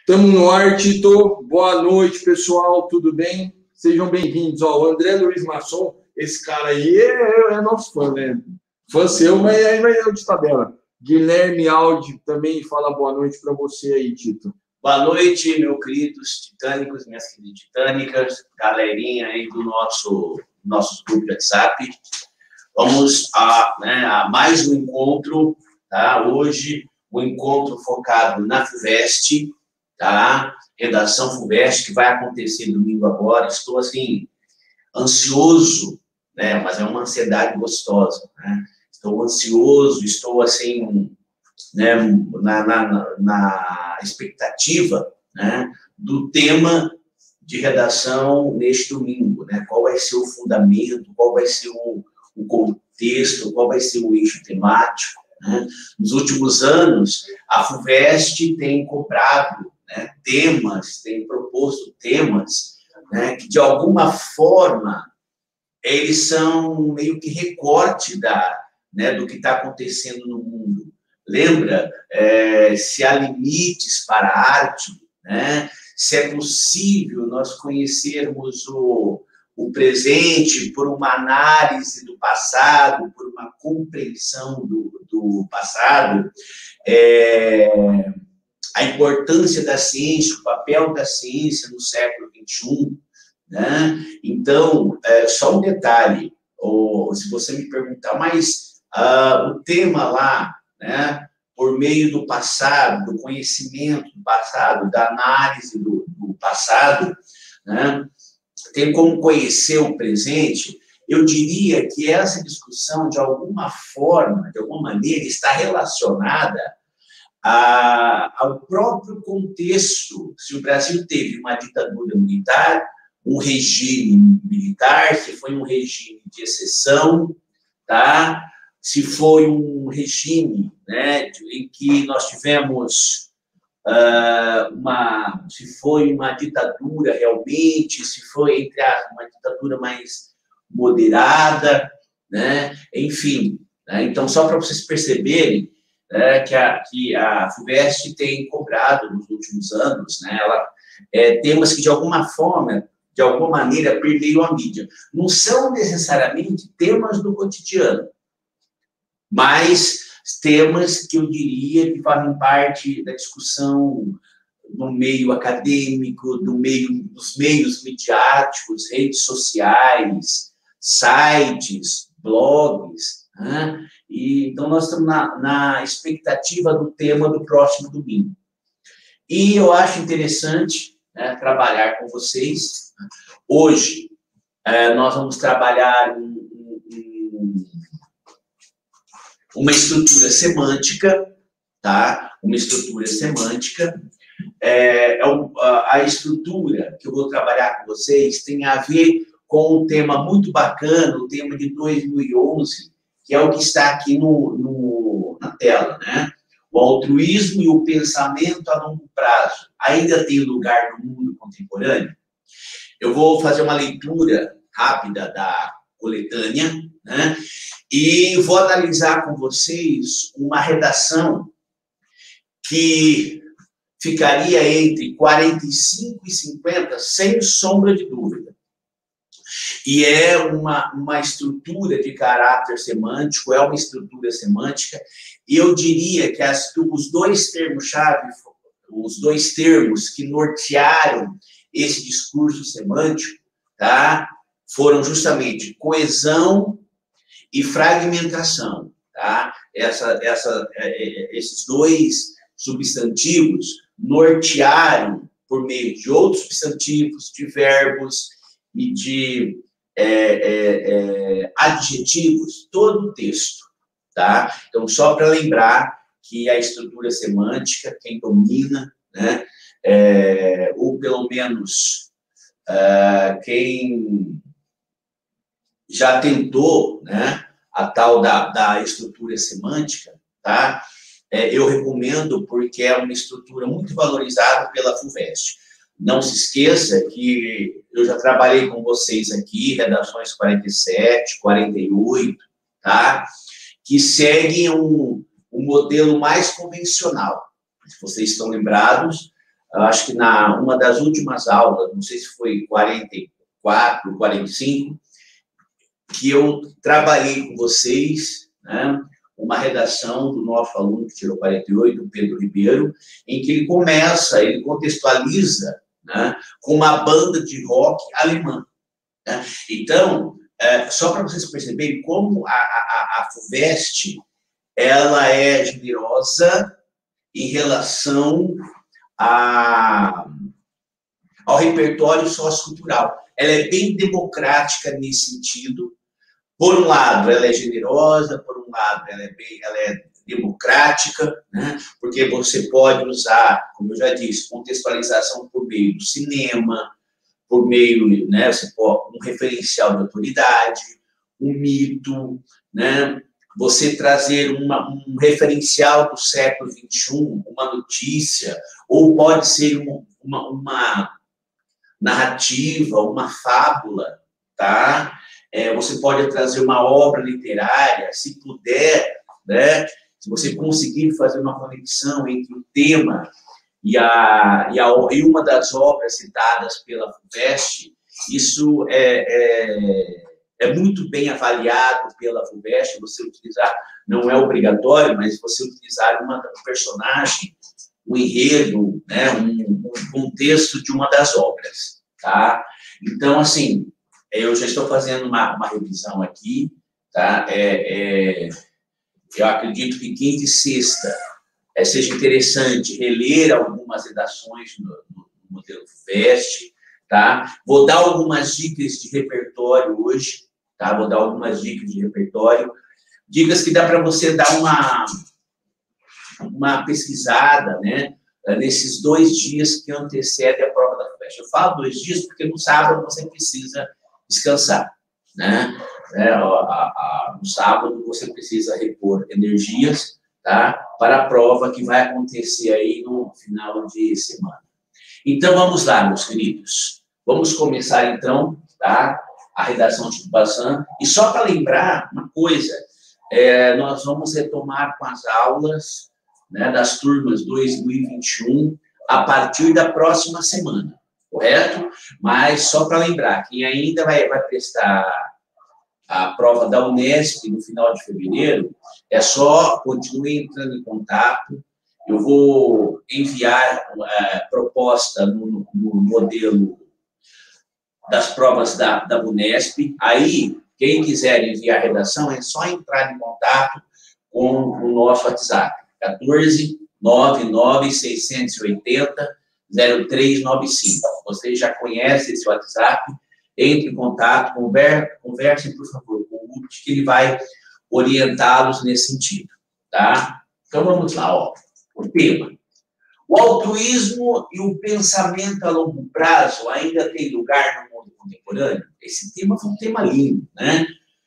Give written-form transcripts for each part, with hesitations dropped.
Estamos no ar, Tito. Boa noite, pessoal. Tudo bem? Sejam bem-vindos. O André Luiz Masson, esse cara aí é nosso fã, né? Fã seu, mas aí vai eu de tabela. Guilherme Aldi também fala boa noite para você aí, Tito. Boa noite, meus queridos titânicos, minhas queridas titânicas, galerinha aí do nosso grupo de WhatsApp. Vamos a mais um encontro, tá? Hoje, um encontro focado na FUVEST, tá? Redação FUVEST, que vai acontecer domingo agora. Estou, assim, ansioso, né? Mas é uma ansiedade gostosa, né? Estou ansioso, estou, assim, né, na expectativa, né, do tema de redação neste domingo, né? Qual vai ser o fundamento, qual vai ser o contexto, qual vai ser o eixo temático, né? Nos últimos anos, a FUVEST tem cobrado, né, temas, tem proposto temas, né, que, de alguma forma, eles são meio que recorte do que está acontecendo no mundo. Lembra? Se há limites para a arte, né? Se é possível nós conhecermos o presente por uma análise do passado, por uma compreensão do passado, a importância da ciência, o papel da ciência no século XXI, né? Então, só um detalhe, se você me perguntar, mas o tema lá, né, por meio do passado, do conhecimento do passado, da análise do passado, né, tem como conhecer o presente. Eu diria que essa discussão, de alguma forma, de alguma maneira, está relacionada ao próprio contexto. Se o Brasil teve uma ditadura militar, um regime militar, se foi um regime de exceção, tá? Se foi um regime, né, em que nós tivemos se foi uma ditadura realmente, se foi, entre aspas, uma ditadura mais moderada, né? Enfim, né? Então, só para vocês perceberem, que a FUVEST tem cobrado nos últimos anos, né, temas que, de alguma forma, de alguma maneira, permeiam a mídia. Não são necessariamente temas do cotidiano, mas temas que eu diria que fazem parte da discussão no meio acadêmico, dos meios midiáticos, redes sociais, sites, blogs, né? Então, nós estamos na expectativa do tema do próximo domingo. E eu acho interessante, né, trabalhar com vocês. Hoje, nós vamos trabalhar uma estrutura semântica, tá? Uma estrutura semântica. A estrutura que eu vou trabalhar com vocês tem a ver com um tema muito bacana, o tema de 2011, que é o que está aqui na tela, né? O altruísmo e o pensamento a longo prazo ainda tem lugar no mundo contemporâneo? Eu vou fazer uma leitura rápida da coletânea, né? E vou analisar com vocês uma redação que ficaria entre 45 e 50, sem sombra de dúvida. E é uma estrutura de caráter semântico, é uma estrutura semântica, e eu diria que os dois termos-chave, os dois termos que nortearam esse discurso semântico, tá, foram justamente coesão e fragmentação, tá? Esses dois substantivos nortearam, por meio de outros substantivos, de verbos e de adjetivos, todo o texto, tá? Então, só para lembrar que a estrutura semântica, quem domina, né, ou pelo menos quem já tentou, né, a tal da estrutura semântica, tá? Eu recomendo, porque é uma estrutura muito valorizada pela FUVEST. Não se esqueça que eu já trabalhei com vocês aqui, redações 47, 48, tá? Que seguem um modelo mais convencional. Se vocês estão lembrados, eu acho que uma das últimas aulas, não sei se foi 44, 45, que eu trabalhei com vocês, né, uma redação do nosso aluno que tirou 48, o Pedro Ribeiro, em que ele contextualiza, né, com uma banda de rock alemã. Né? Então, só para vocês perceberem como a FUVEST ela é generosa em relação ao repertório sociocultural. Ela é bem democrática nesse sentido. Por um lado, ela é generosa, por um lado, ela é democrática, né? Porque você pode usar, como eu já disse, contextualização por meio do cinema, por meio, né, um referencial de autoridade, um mito, né? Você trazer um referencial do século XXI, uma notícia, ou pode ser uma narrativa, uma fábula, tá? Você pode trazer uma obra literária, se puder, né? Se você conseguir fazer uma conexão entre o tema e uma das obras citadas pela FUVEST, isso é muito bem avaliado pela FUVEST. Você utilizar, não é obrigatório, mas você utilizar um personagem, um enredo, né? um contexto de uma das obras, tá? Então, assim, eu já estou fazendo uma revisão aqui, tá? Eu acredito que quinta e sexta seja interessante reler algumas redações no modelo FUVEST, tá? Vou dar algumas dicas de repertório hoje, tá? Vou dar algumas dicas de repertório, dicas que dá para você dar uma pesquisada, né? Nesses 2 dias que antecedem a prova da FUVEST. Eu falo 2 dias porque no sábado você precisa descansar, né? No sábado você precisa repor energias, tá? Para a prova que vai acontecer aí no final de semana. Então, vamos lá, meus queridos. Vamos começar, então, tá? A redação de Tupazan. E só para lembrar uma coisa, nós vamos retomar com as aulas, né, das turmas 2021 a partir da próxima semana, correto? Mas só para lembrar, quem ainda vai prestar a prova da Unesp no final de fevereiro, só continue entrando em contato. Eu vou enviar proposta no modelo das provas da Unesp. Aí, quem quiser enviar a redação, é só entrar em contato com o nosso WhatsApp, 14 99 680 0395. Vocês já conhecem esse WhatsApp, entre em contato, conversem, por favor, com o Guto, que ele vai orientá-los nesse sentido, tá? Então, vamos lá, ó. O tema. O altruísmo e o pensamento a longo prazo ainda tem lugar no mundo contemporâneo? Esse tema foi um tema lindo, né?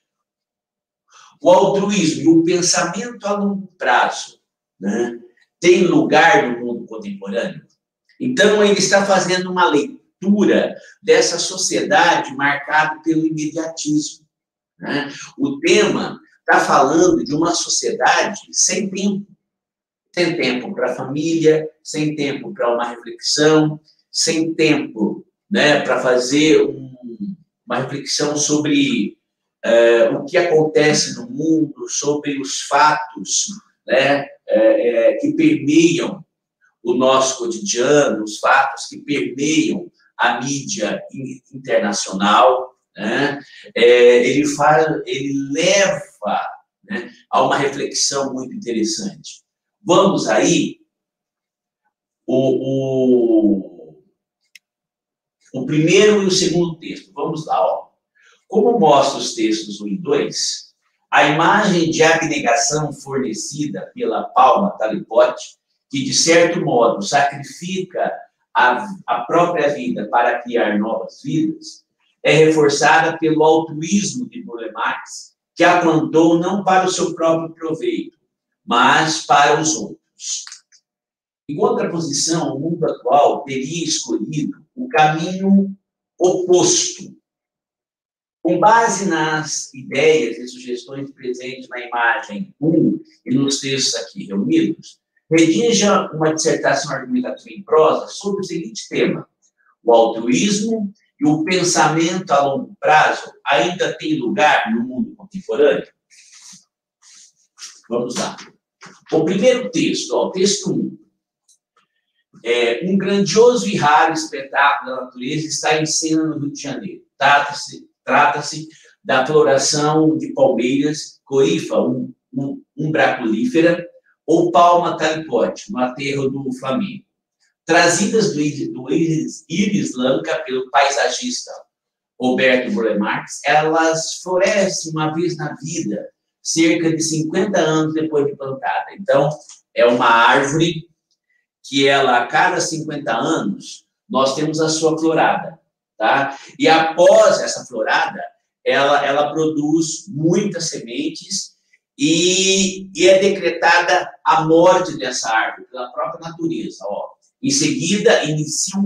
O altruísmo e o pensamento a longo prazo, né, tem lugar no mundo contemporâneo? Então, ele está fazendo uma leitura dessa sociedade marcada pelo imediatismo, né? O tema está falando de uma sociedade sem tempo para a família, sem tempo para uma reflexão, sem tempo, né, para fazer uma reflexão sobre o que acontece no mundo, sobre os fatos, né, que permeiam o nosso cotidiano, os fatos que permeiam a mídia internacional, né? Ele leva, né, a uma reflexão muito interessante. Vamos aí, o primeiro e o segundo texto. Vamos lá, ó. Como mostra os textos 1 e 2, a imagem de abnegação fornecida pela Palma Talipote, que, de certo modo, sacrifica a própria vida para criar novas vidas, é reforçada pelo altruísmo de Burle Marx, que a plantou não para o seu próprio proveito, mas para os outros. Em contraposição, o mundo atual teria escolhido o caminho oposto. Com base nas ideias e sugestões presentes na imagem 1 e nos textos aqui reunidos, Redija uma dissertação argumentativa em prosa sobre o seguinte tema: o altruísmo e o pensamento a longo prazo ainda têm lugar no mundo contemporâneo? Vamos lá. O primeiro texto, ó, texto 1. Um grandioso e raro espetáculo da natureza está em cena no Rio de Janeiro. Trata-se da floração de palmeiras, corífera, umbraculífera, ou palma talipote, no aterro do Flamengo. Trazidas do Iris Lanka pelo paisagista Roberto Burle Marx, elas florescem uma vez na vida, cerca de 50 anos depois de plantada. Então, é uma árvore que ela, a cada 50 anos, nós temos a sua florada, tá? E após essa florada, ela produz muitas sementes e é decretada a morte dessa árvore pela própria natureza, ó. Em seguida, inicia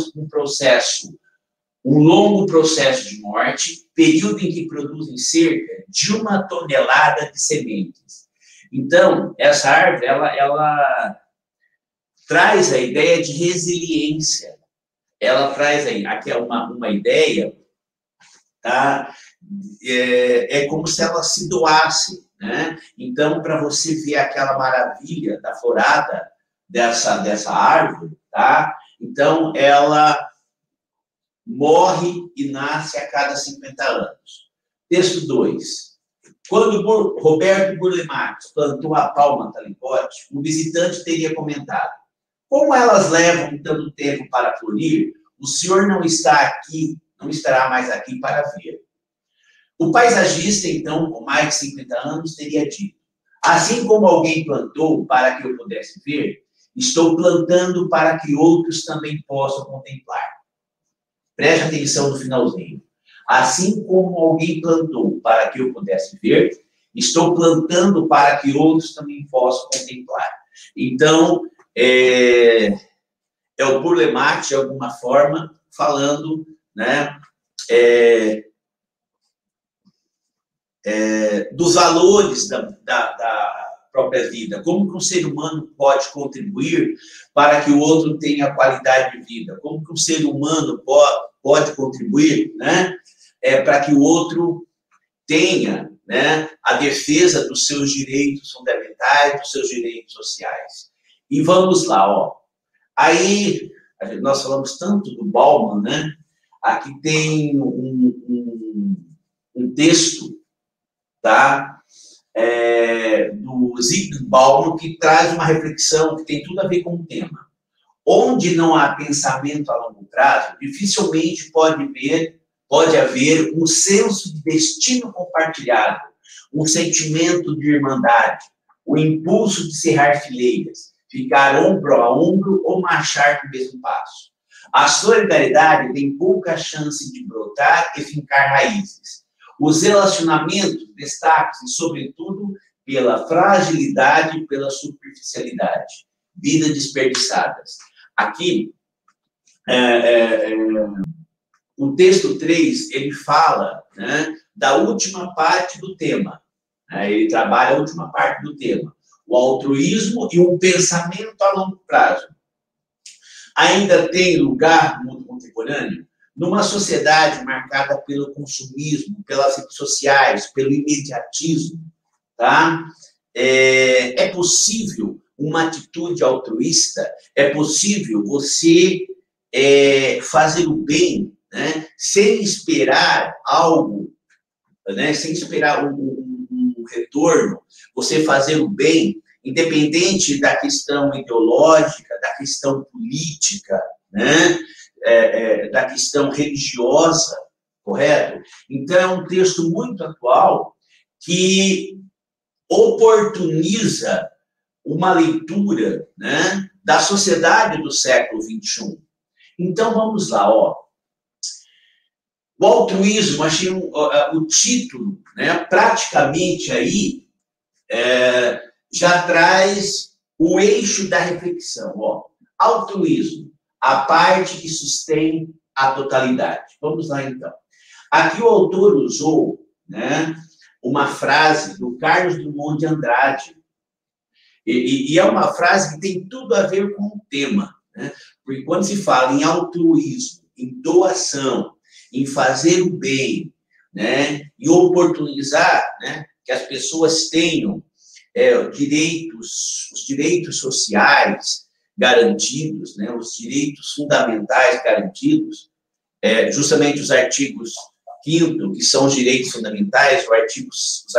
um longo processo de morte, período em que produzem cerca de 1 tonelada de sementes. Então, essa árvore, ela traz a ideia de resiliência. Ela traz aí, aqui é uma ideia, tá? É como se ela se doasse, né? Então, para você ver aquela maravilha da florada dessa árvore, tá? Então, ela morre e nasce a cada 50 anos. Texto 2. Quando Roberto Burle Marx plantou a palma talipote, um visitante teria comentado: como elas levam tanto tempo para florir, o senhor não estará mais aqui para ver. O paisagista, então, com mais de 50 anos, teria dito: assim como alguém plantou para que eu pudesse ver, estou plantando para que outros também possam contemplar. Preste atenção no finalzinho. Assim como alguém plantou para que eu pudesse ver, estou plantando para que outros também possam contemplar. Então, é o Burle Marx, de alguma forma, falando, né, dos valores da própria vida, como que um ser humano pode contribuir para que o outro tenha qualidade de vida, como que um ser humano pode contribuir, né, para que o outro tenha, né, a defesa dos seus direitos fundamentais, dos seus direitos sociais. E vamos lá, ó. Aí, nós falamos tanto do Bauman, né? Aqui tem um texto, tá? Do Zygmunt Bauman, que traz uma reflexão que tem tudo a ver com o tema. Onde não há pensamento a longo prazo, dificilmente pode haver um senso de destino compartilhado, um sentimento de irmandade, o impulso de cerrar fileiras, ficar ombro a ombro ou marchar no mesmo passo. A solidariedade tem pouca chance de brotar e fincar raízes. Os relacionamentos destacam-se, sobretudo, pela fragilidade e pela superficialidade. Vidas desperdiçadas. Aqui, o texto 3, ele fala, né, da última parte do tema. Ele trabalha a última parte do tema. O altruísmo e o pensamento a longo prazo. Ainda tem lugar no mundo contemporâneo? Numa sociedade marcada pelo consumismo, pelas redes sociais, pelo imediatismo, tá? É possível uma atitude altruísta? É possível você fazer o bem, né, sem esperar algo, né, sem esperar um retorno, você fazer o bem, independente da questão ideológica, da questão política, né, da questão religiosa, correto? Então, é um texto muito atual que oportuniza uma leitura, né, da sociedade do século XXI. Então, vamos lá, ó. O altruísmo, achei o título, né, praticamente aí, já traz o eixo da reflexão, ó. Altruísmo, a parte que sustém a totalidade. Vamos lá, então. Aqui o autor usou, né, uma frase do Carlos Drummond de Andrade, E é uma frase que tem tudo a ver com o tema, né? Porque quando se fala em altruísmo, em doação, em fazer o bem, né? E oportunizar, né, que as pessoas tenham os direitos sociais garantidos, né, os direitos fundamentais garantidos, justamente os artigos 5º, que são os direitos fundamentais, o artigo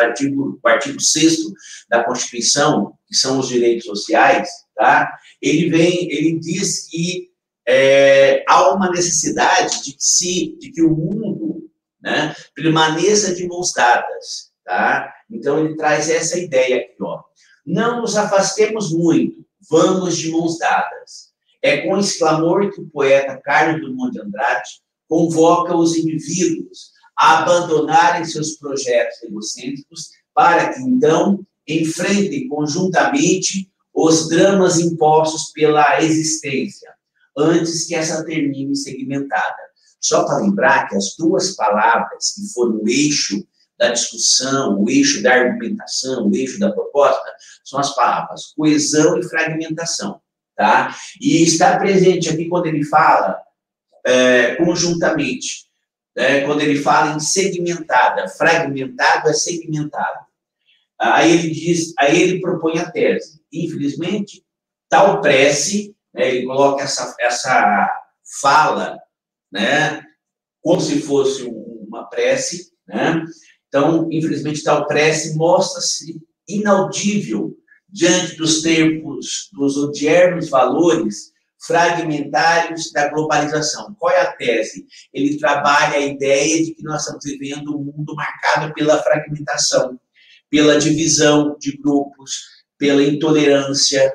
6º da Constituição, que são os direitos sociais, tá? Ele diz que há uma necessidade de que o mundo, né, permaneça de mãos dadas, tá? Então, ele traz essa ideia aqui, ó. Não nos afastemos muito, vamos de mãos dadas. É com esse clamor que o poeta Carlos Drummond de Andrade convoca os indivíduos a abandonarem seus projetos egocêntricos para que, então, enfrentem conjuntamente os dramas impostos pela existência, antes que essa termine segmentada. Só para lembrar que as duas palavras que foram o eixo da discussão, o eixo da argumentação, o eixo da proposta, são as palavras coesão e fragmentação, tá? E está presente aqui quando ele fala conjuntamente, quando ele fala em segmentada, fragmentado é segmentado. Aí ele propõe a tese. Infelizmente, tal prece, né, ele coloca essa fala, né, como se fosse uma prece, né? Então, infelizmente, tal prece mostra-se inaudível diante dos tempos, dos odiernos valores fragmentários da globalização. Qual é a tese? Ele trabalha a ideia de que nós estamos vivendo um mundo marcado pela fragmentação, pela divisão de grupos, pela intolerância,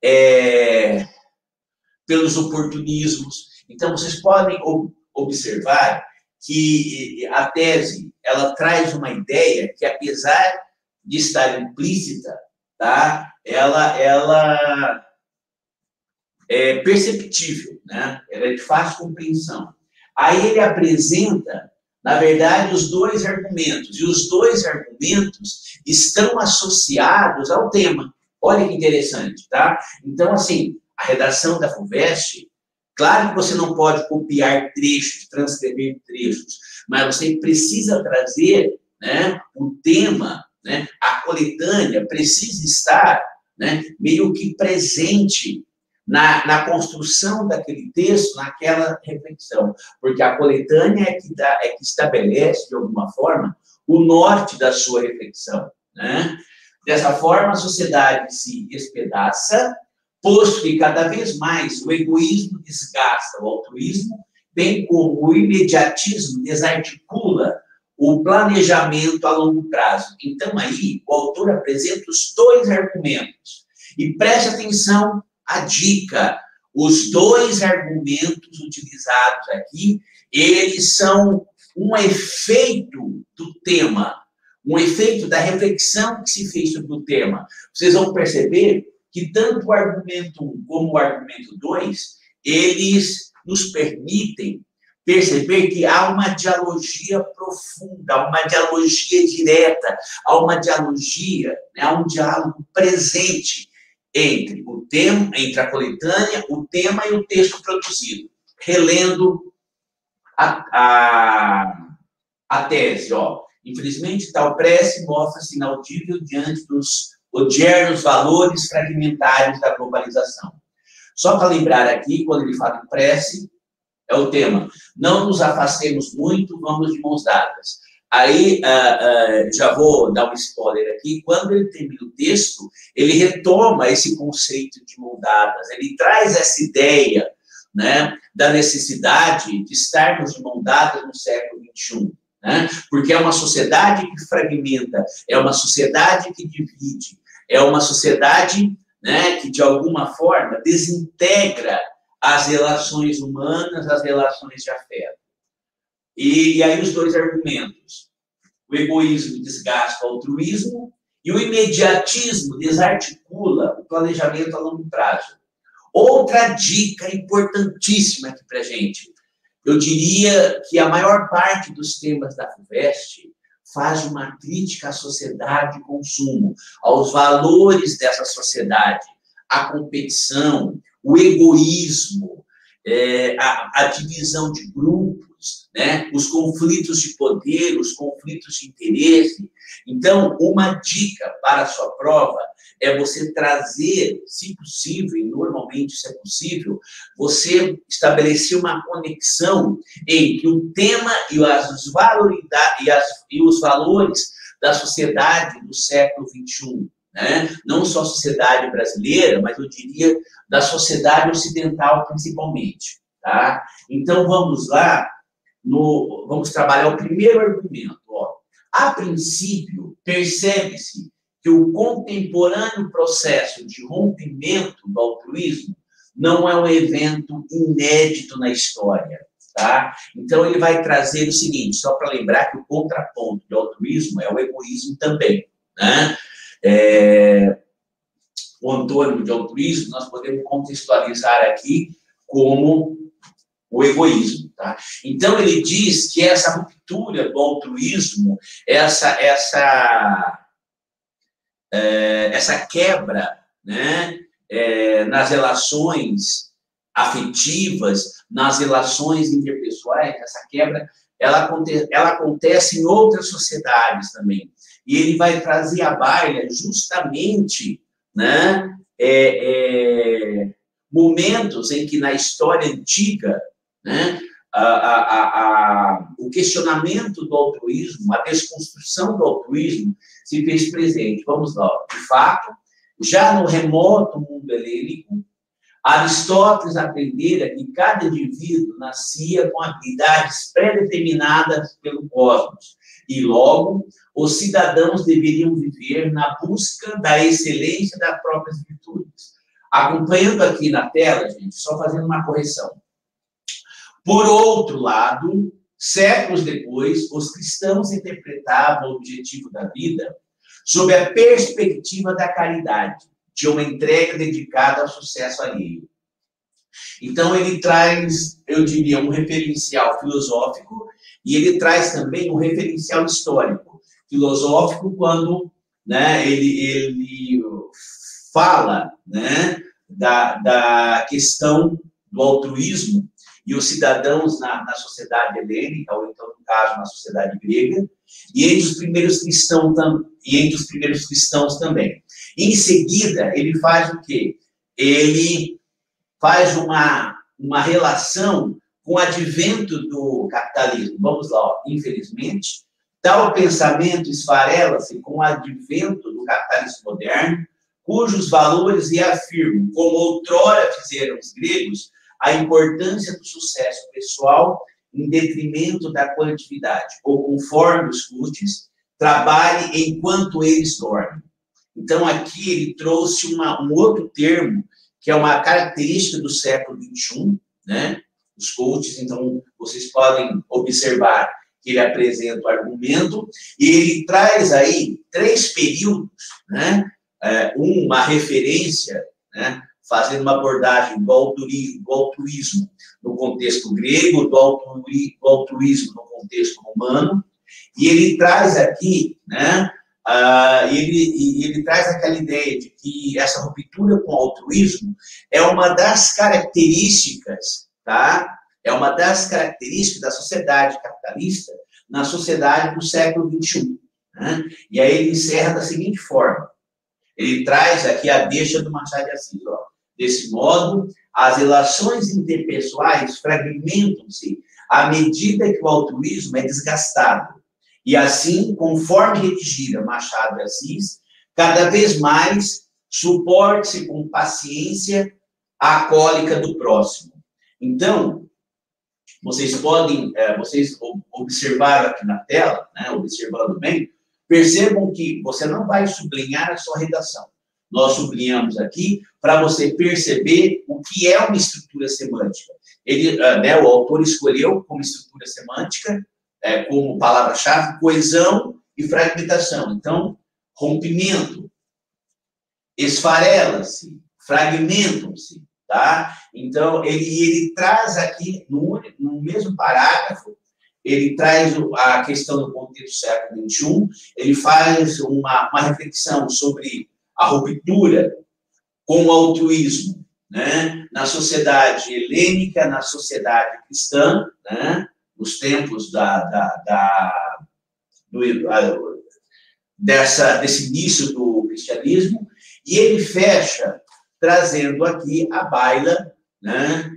pelos oportunismos. Então, vocês podem observar que a tese, ela traz uma ideia que, apesar de estar implícita, tá? Ela é perceptível, né? Ela é de fácil compreensão. Aí ele apresenta, na verdade, os dois argumentos, e os dois argumentos estão associados ao tema. Olha que interessante, tá? Então, assim, a redação da FUVEST, claro que você não pode copiar trechos, transcrever trechos, mas você precisa trazer, né, o tema, né, a coletânea precisa estar, né, meio que presente na construção daquele texto, naquela reflexão, porque a coletânea é que estabelece, de alguma forma, o norte da sua reflexão, né? Dessa forma, a sociedade se despedaça, posto que cada vez mais o egoísmo desgasta o altruísmo, bem como o imediatismo desarticula o planejamento a longo prazo. Então, aí, o autor apresenta os dois argumentos. E preste atenção à dica. Os dois argumentos utilizados aqui, eles são um efeito do tema, um efeito da reflexão que se fez sobre o tema. Vocês vão perceber que tanto o argumento 1 como o argumento 2, eles nos permitem perceber que há uma dialogia profunda, há uma dialogia direta, há uma dialogia, né, há um diálogo presente entre o tema, entre a coletânea, o tema e o texto produzido. Relendo a tese, ó. Infelizmente, tal prece mostra-se inaudível diante dos odiernos valores fragmentários da globalização. Só para lembrar aqui, quando ele fala em prece, é o tema. Não nos afastemos muito, vamos de mãos dadas. Aí, já vou dar um spoiler aqui, quando ele termina o texto, ele retoma esse conceito de mãos dadas, ele traz essa ideia, né, da necessidade de estarmos de mãos dadas no século XXI. Né? Porque é uma sociedade que fragmenta, é uma sociedade que divide, é uma sociedade, né, que, de alguma forma, desintegra as relações humanas, as relações de afeto. E aí os dois argumentos. O egoísmo desgasta o altruísmo e o imediatismo desarticula o planejamento a longo prazo. Outra dica importantíssima aqui para a gente. Eu diria que a maior parte dos temas da FUVEST faz uma crítica à sociedade de consumo, aos valores dessa sociedade, a competição, o egoísmo, a divisão de grupos, né? Os conflitos de poder, os conflitos de interesse. Então, uma dica para a sua prova é você trazer, se possível, e normalmente isso é possível, você estabelecer uma conexão entre o tema e os valores da sociedade do século XXI. Né? Não só a sociedade brasileira, mas eu diria da sociedade ocidental principalmente. Tá? Então, vamos lá, vamos trabalhar o primeiro argumento. Ó. A princípio, percebe-se que o contemporâneo processo de rompimento do altruísmo não é um evento inédito na história. Tá? Então, ele vai trazer o seguinte, só para lembrar que o contraponto do altruísmo é o egoísmo também. Né? O antônimo de altruísmo, nós podemos contextualizar aqui como o egoísmo. Tá? Então, ele diz que essa ruptura do altruísmo, essa quebra, né, nas relações afetivas, nas relações interpessoais, essa quebra, ela acontece em outras sociedades também. E ele vai trazer à baila justamente, né, momentos em que na história antiga, né, o questionamento do altruísmo, a desconstrução do altruísmo se fez presente. Vamos lá. De fato, já no remoto mundo helênico, Aristóteles aprendera que cada indivíduo nascia com habilidades pré-determinadas pelo cosmos e, logo, os cidadãos deveriam viver na busca da excelência das próprias virtudes. Acompanhando aqui na tela, gente, só fazendo uma correção. Por outro lado, séculos depois, os cristãos interpretavam o objetivo da vida sob a perspectiva da caridade, de uma entrega dedicada ao sucesso alheio. Então, ele traz, eu diria, um referencial filosófico e ele traz também um referencial histórico. Filosófico quando, né, ele fala, né, da questão do altruísmo e os cidadãos na sociedade helênica, ou então, no caso, na sociedade grega, e entre os primeiros cristãos também. Em seguida, ele faz o quê? Ele faz uma relação com o advento do capitalismo. Vamos lá, ó. Infelizmente, tal pensamento esfarela-se com o advento do capitalismo moderno, cujos valores reafirmam, como outrora fizeram os gregos, a importância do sucesso pessoal em detrimento da coletividade, ou conforme os custos, trabalhe enquanto eles dormem. Então, aqui ele trouxe um outro termo, que é uma característica do século XXI, né? Os coaches, então, vocês podem observar que ele apresenta o argumento, e ele traz aí 3 períodos, né? Uma referência, né? Fazendo uma abordagem do altruísmo no contexto grego, do altruísmo no contexto romano, e ele traz aqui, né? Ele traz aquela ideia de que essa ruptura com o altruísmo é uma das características, tá? É uma das características da sociedade capitalista na sociedade do século XXI. Né? E aí ele encerra da seguinte forma. Ele traz aqui a deixa do Machado de Assis. Ó. Desse modo, as relações interpessoais fragmentam-se à medida que o altruísmo é desgastado. E assim, conforme redigida Machado de Assis, cada vez mais suporte-se com paciência a cólica do próximo. Então, vocês podem, vocês observaram aqui na tela, né, observando bem, percebam que você não vai sublinhar a sua redação. Nós sublinhamos aqui para você perceber o que é uma estrutura semântica. O autor escolheu como estrutura semântica, como palavra-chave, coesão e fragmentação. Então, rompimento, esfarela-se, fragmentam-se, tá? Então, ele traz aqui, no mesmo parágrafo, ele traz a questão do contexto do século XXI, ele faz uma reflexão sobre a ruptura com o altruísmo, né, na sociedade helênica, na sociedade cristã, né, nos tempos desse início do cristianismo, e ele fecha trazendo aqui a baila, né,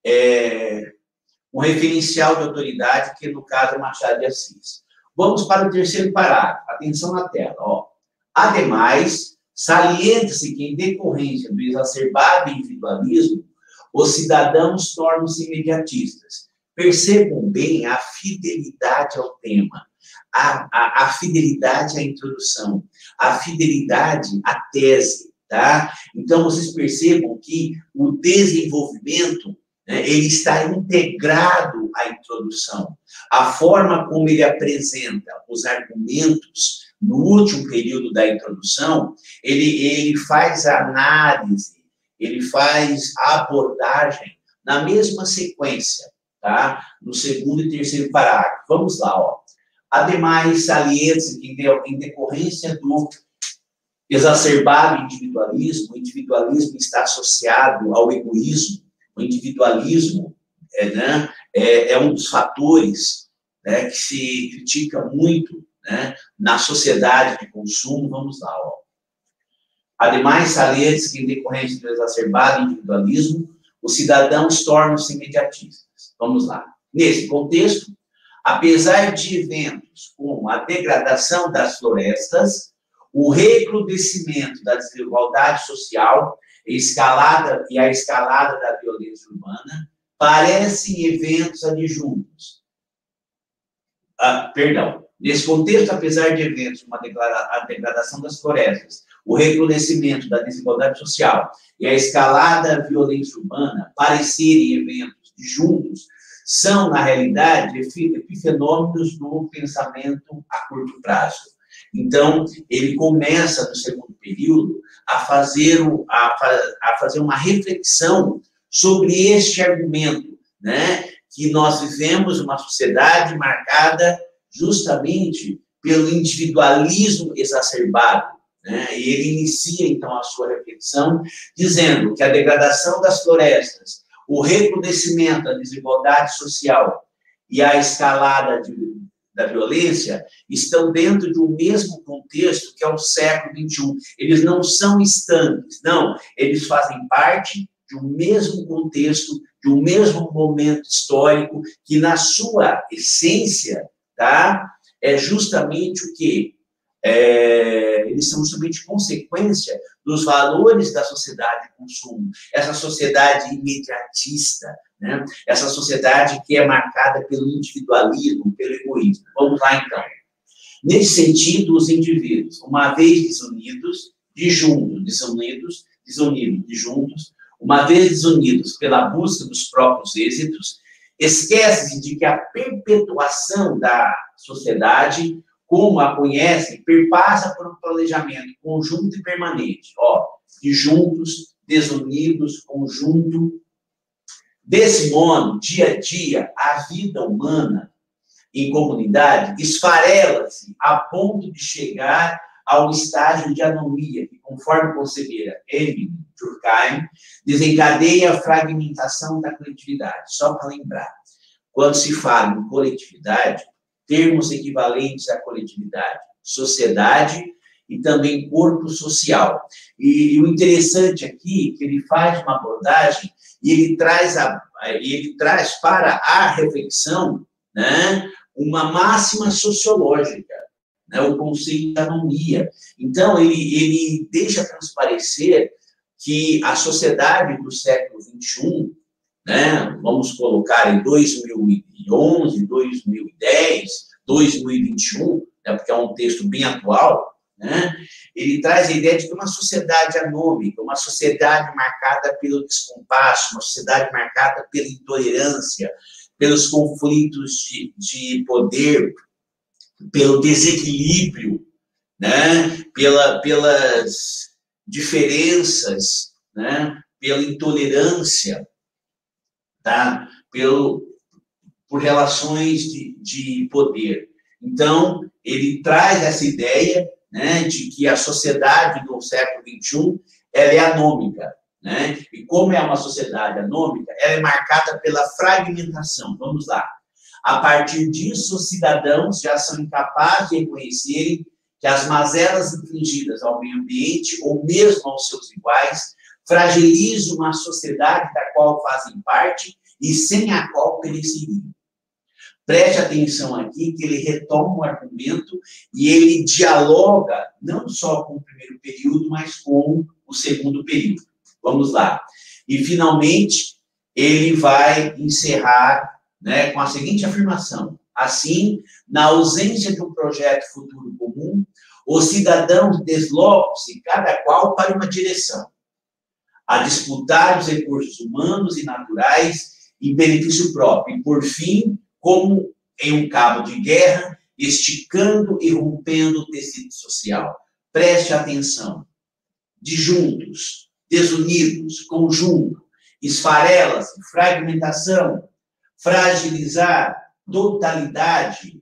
um referencial de autoridade, que no caso é Machado de Assis. Vamos para o terceiro parágrafo, atenção na tela. Ó. Ademais, salienta-se que, em decorrência do exacerbado individualismo, os cidadãos tornam-se imediatistas. Percebam bem a fidelidade ao tema, a fidelidade à introdução, a fidelidade à tese, tá? Então, vocês percebam que o desenvolvimento, né, ele está integrado à introdução. A forma como ele apresenta os argumentos no último período da introdução, ele faz a análise, ele faz a abordagem na mesma sequência, tá? No segundo e terceiro parágrafo. Vamos lá, ó. Ademais, salienta-se que, em decorrência do exacerbado individualismo, o individualismo está associado ao egoísmo. O individualismo é um dos fatores, né, que se critica muito, né, na sociedade de consumo. Vamos lá, ó. Ademais, salienta-se que, em decorrência do exacerbado individualismo, os cidadãos tornam-se imediatistas. Vamos lá. Nesse contexto, apesar de eventos como a degradação das florestas, o recrudescimento da desigualdade social e a escalada da violência urbana parecem eventos adjuntos. Nesse contexto, apesar de eventos como a degradação das florestas, o recrudescimento da desigualdade social e a escalada da violência urbana parecerem eventos disjuntos, são, na realidade, epifenômenos do pensamento a curto prazo. Então, ele começa, no segundo período, a fazer uma reflexão sobre este argumento, né, que nós vivemos uma sociedade marcada justamente pelo individualismo exacerbado, né? E ele inicia, então, a sua reflexão dizendo que a degradação das florestas, o recrudescimento da desigualdade social e a escalada da violência estão dentro de um mesmo contexto que é o século XXI. Eles não são estanques, não. Eles fazem parte de um mesmo contexto, de um mesmo momento histórico, que na sua essência, tá, é justamente o quê? Eles são justamente consequência dos valores da sociedade de consumo, essa sociedade imediatista, né? Essa sociedade que é marcada pelo individualismo, pelo egoísmo. Vamos lá, então. Nesse sentido, os indivíduos, uma vez uma vez desunidos pela busca dos próprios êxitos, esquecem de que a perpetuação da sociedade, como a conhecem, perpassa por um planejamento conjunto e permanente. Ó, de juntos, desunidos, conjunto. Desse modo, dia a dia, a vida humana em comunidade esfarela-se a ponto de chegar ao estágio de anomia, que, conforme concebera Emile Durkheim, desencadeia a fragmentação da coletividade. Só para lembrar, quando se fala em coletividade, termos equivalentes à coletividade, sociedade e também corpo social. E o interessante aqui é que ele faz uma abordagem e ele traz para a reflexão, né, uma máxima sociológica, né, o conceito de anomia. Então, ele deixa transparecer que a sociedade do século XXI, né, vamos colocar em 2011, 2010, 2021, né, porque é um texto bem atual, né, ele traz a ideia de que uma sociedade anômica, uma sociedade marcada pelo descompasso, uma sociedade marcada pela intolerância, pelos conflitos de poder, pelo desequilíbrio, né, pelas diferenças, né, pela intolerância, tá? por relações de poder. Então, ele traz essa ideia, né, de que a sociedade do século XXI ela é anômica, né? E como é uma sociedade anômica, ela é marcada pela fragmentação. Vamos lá. A partir disso, os cidadãos já são incapazes de reconhecerem que as mazelas infligidas ao meio ambiente, ou mesmo aos seus iguais, fragilizam a sociedade da qual fazem parte e sem a qual pereceriam. Preste atenção aqui que ele retoma o argumento e ele dialoga não só com o primeiro período, mas com o segundo período. Vamos lá. E, finalmente, ele vai encerrar, né, com a seguinte afirmação. Assim, na ausência de um projeto futuro comum, os cidadãos deslocam-se, cada qual para uma direção, a disputar os recursos humanos e naturais em benefício próprio. E, por fim, como em um cabo de guerra, esticando e rompendo o tecido social. Preste atenção. Disjuntos, desunidos, conjunto, esfarela-se, fragmentação, fragilizar, totalidade,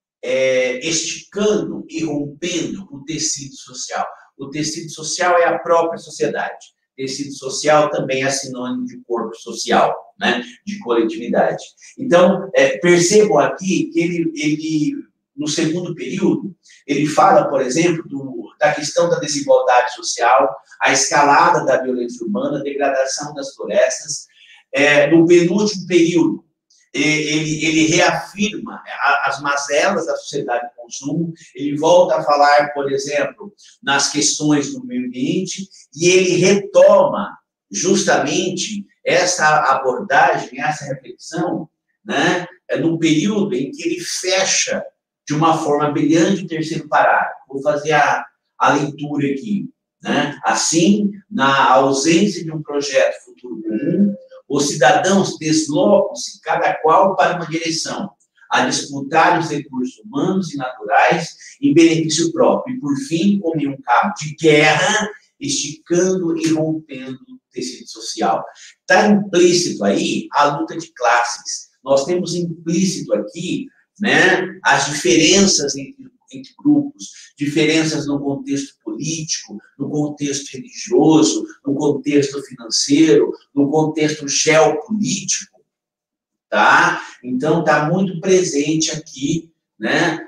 esticando e rompendo o tecido social. O tecido social é a própria sociedade. Tecido social também é sinônimo de corpo social, né? De coletividade. Então, percebam aqui que ele, no segundo período, ele fala, por exemplo, da questão da desigualdade social, a escalada da violência urbana, a degradação das florestas. No penúltimo período, ele reafirma as mazelas da sociedade de consumo, ele volta a falar, por exemplo, nas questões do meio ambiente, e ele retoma justamente essa abordagem, essa reflexão, né, no período em que ele fecha de uma forma brilhante o terceiro parágrafo. Vou fazer a leitura aqui. Né? Assim, na ausência de um projeto futuro comum, os cidadãos deslocam-se, cada qual para uma direção, a disputar os recursos humanos e naturais em benefício próprio, e, por fim, como em um cabo de guerra, esticando e rompendo o tecido social. Está implícito aí a luta de classes. Nós temos implícito aqui, né, as diferenças entre grupos, diferenças no contexto político, no contexto religioso, no contexto financeiro, no contexto geopolítico, tá? Então, está muito presente aqui, né,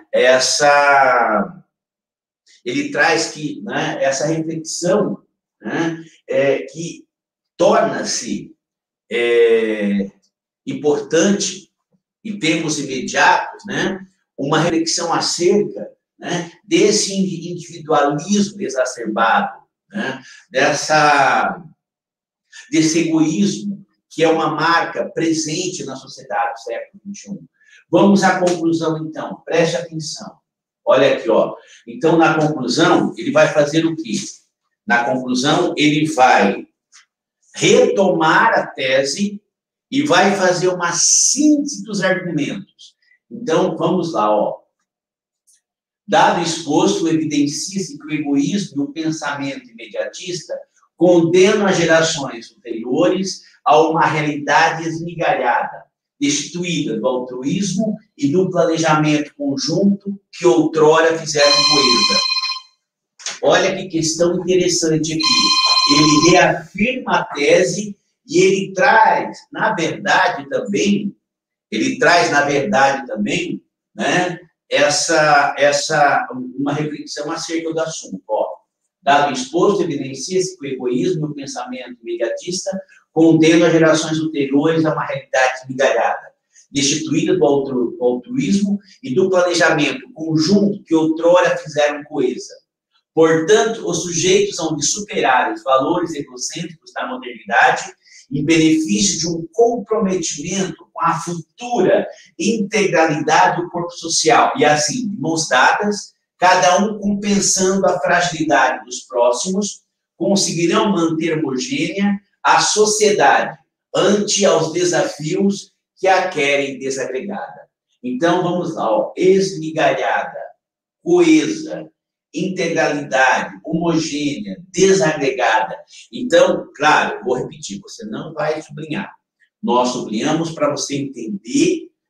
ele traz que, né, essa reflexão, né, que torna-se importante em termos imediatos, né, uma reflexão acerca, né, desse individualismo exacerbado, né, desse egoísmo que é uma marca presente na sociedade do século XXI. Vamos à conclusão, então. Preste atenção. Olha aqui, ó. Então, na conclusão, ele vai fazer o quê? Na conclusão, ele vai retomar a tese e vai fazer uma síntese dos argumentos. Então, vamos lá, ó. Dado exposto, evidencia-se que o egoísmo e o pensamento imediatista condenam as gerações ulteriores a uma realidade esmigalhada, destituída do altruísmo e do planejamento conjunto que outrora fizeram coesa. Olha que questão interessante aqui. Ele reafirma a tese e ele traz, na verdade também, né, uma reflexão acerca do assunto. Ó, dado exposto, evidencia-se que o egoísmo e o pensamento imediatista condenam as gerações ulteriores a uma realidade esmigalhada, destituída do altruísmo e do planejamento conjunto que outrora fizeram coesa. Portanto, os sujeitos hão de superar os valores egocêntricos da modernidade em benefício de um comprometimento com a futura integralidade do corpo social. E assim, de mãos dadas, cada um compensando a fragilidade dos próximos, conseguirão manter homogênea a sociedade ante aos desafios que a querem desagregada. Então, vamos lá, ó, esmigalhada, coesa, integralidade, homogênea, desagregada. Então, claro, vou repetir, você não vai sublinhar. Nós sublinhamos para você entender,